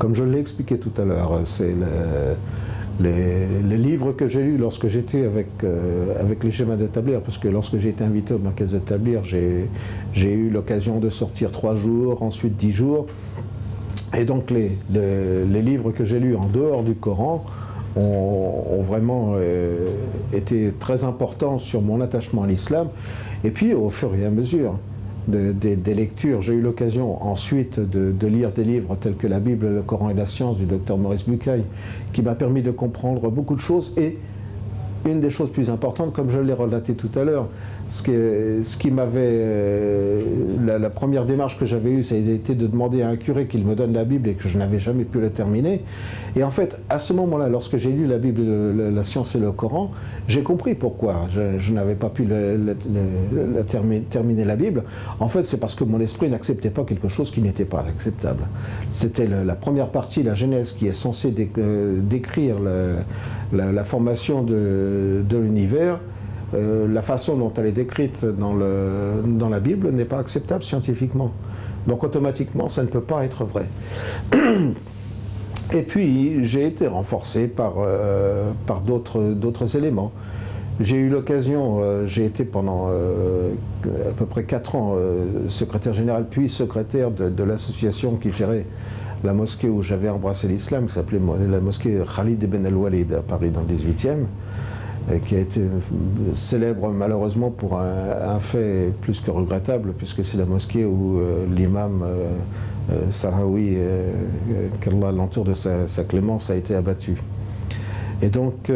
Comme je l'ai expliqué tout à l'heure, c'est les livres que j'ai lus lorsque j'étais avec les schémas de Tablir, parce que lorsque j'ai été invité au Merkez de Tablir, j'ai eu l'occasion de sortir 3 jours, ensuite 10 jours. Et donc les livres que j'ai lus en dehors du Coran ont vraiment été très importants sur mon attachement à l'islam. Et puis au fur et à mesure des lectures, j'ai eu l'occasion ensuite de lire des livres tels que la Bible, le Coran et la science du docteur Maurice Bucaille, qui m'a permis de comprendre beaucoup de choses. Et une des choses plus importantes, comme je l'ai relaté tout à l'heure, ce qui m'avait... la première démarche que j'avais eue, ça a été de demander à un curé qu'il me donne la Bible et que je n'avais jamais pu la terminer. Et en fait, à ce moment-là, lorsque j'ai lu la Bible, la science et le Coran, j'ai compris pourquoi je n'avais pas pu terminer la Bible. En fait, c'est parce que mon esprit n'acceptait pas quelque chose qui n'était pas acceptable. C'était la première partie, la Genèse, qui est censée décrire la formation de l'univers. La façon dont elle est décrite dans la Bible n'est pas acceptable scientifiquement. Donc automatiquement, ça ne peut pas être vrai. Et puis, j'ai été renforcé par d'autres éléments. J'ai eu l'occasion, j'ai été pendant à peu près 4 ans secrétaire général, puis secrétaire de l'association qui gérait la mosquée où j'avais embrassé l'islam, qui s'appelait la mosquée Khalid ibn al-Walid à Paris dans le 18e. Qui a été célèbre malheureusement pour un fait plus que regrettable, puisque c'est la mosquée où l'imam Sahraoui, qu'Allah l'entoure de sa clémence, a été abattu. Et donc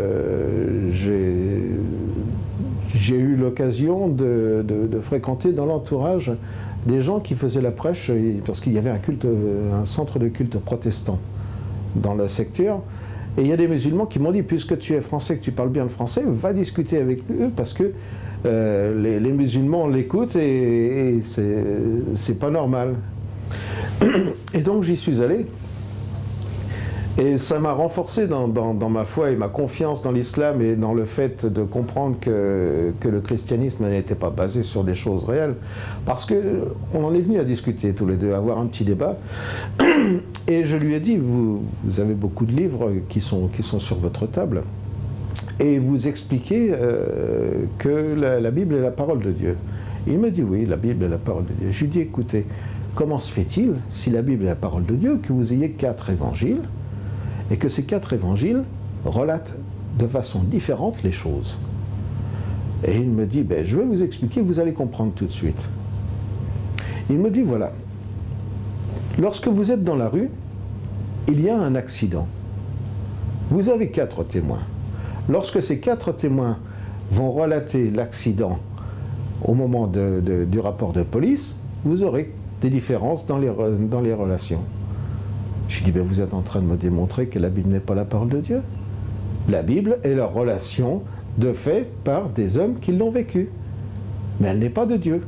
j'ai eu l'occasion de fréquenter dans l'entourage des gens qui faisaient la prêche, parce qu'il y avait un centre de culte protestant dans le secteur. Et il y a des musulmans qui m'ont dit, puisque tu es français, que tu parles bien le français, va discuter avec eux, parce que les musulmans l'écoutent et c'est pas normal. Et donc j'y suis allé. Et ça m'a renforcé dans ma foi et ma confiance dans l'islam et dans le fait de comprendre que le christianisme n'était pas basé sur des choses réelles. Parce qu'on en est venu à discuter tous les deux, à avoir un petit débat. Et je lui ai dit, vous avez beaucoup de livres qui sont sur votre table. Et vous expliquez que la Bible est la parole de Dieu. Et il me dit, oui, la Bible est la parole de Dieu. Je lui ai dit, écoutez, comment se fait-il, si la Bible est la parole de Dieu, que vous ayez 4 évangiles, et que ces 4 évangiles relatent de façon différente les choses. Et il me dit, ben, je vais vous expliquer, vous allez comprendre tout de suite. Il me dit, voilà, lorsque vous êtes dans la rue, il y a un accident. Vous avez 4 témoins. Lorsque ces 4 témoins vont relater l'accident au moment du rapport de police, vous aurez des différences dans les relations. Je dis, ben vous êtes en train de me démontrer que la Bible n'est pas la parole de Dieu. La Bible est la relation de fait par des hommes qui l'ont vécue. Mais elle n'est pas de Dieu.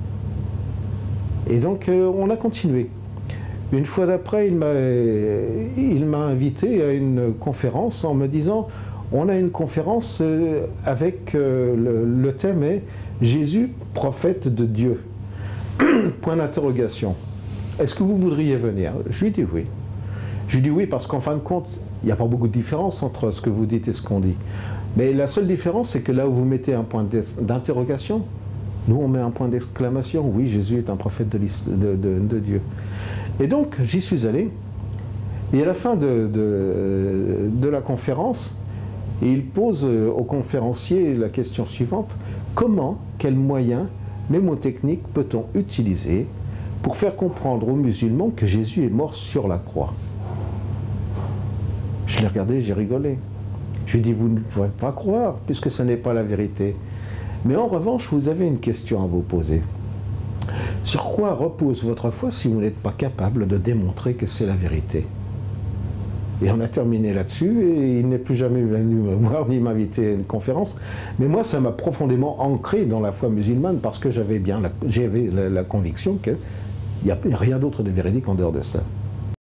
Et donc on a continué. Une fois d'après, il m'a invité à une conférence en me disant, on a une conférence avec le thème est Jésus, prophète de Dieu. Point d'interrogation. Est-ce que vous voudriez venir? Je lui ai dit oui. Je lui ai dit oui parce qu'en fin de compte, il n'y a pas beaucoup de différence entre ce que vous dites et ce qu'on dit. Mais la seule différence, c'est que là où vous mettez un point d'interrogation, nous on met un point d'exclamation. Oui, Jésus est un prophète de Dieu. Et donc, j'y suis allé. Et à la fin de la conférence, il pose au conférencier la question suivante. Comment, quels moyens mémotechniques peut-on utiliser pour faire comprendre aux musulmans que Jésus est mort sur la croix? Je l'ai regardé, j'ai rigolé. Je lui ai dit, vous ne pouvez pas croire, puisque ce n'est pas la vérité. Mais en revanche, vous avez une question à vous poser. Sur quoi repose votre foi si vous n'êtes pas capable de démontrer que c'est la vérité? Et on a terminé là-dessus, et il n'est plus jamais venu me voir ni m'inviter à une conférence. Mais moi, ça m'a profondément ancré dans la foi musulmane, parce que j'avais la conviction qu'il n'y a rien d'autre de véridique en dehors de ça.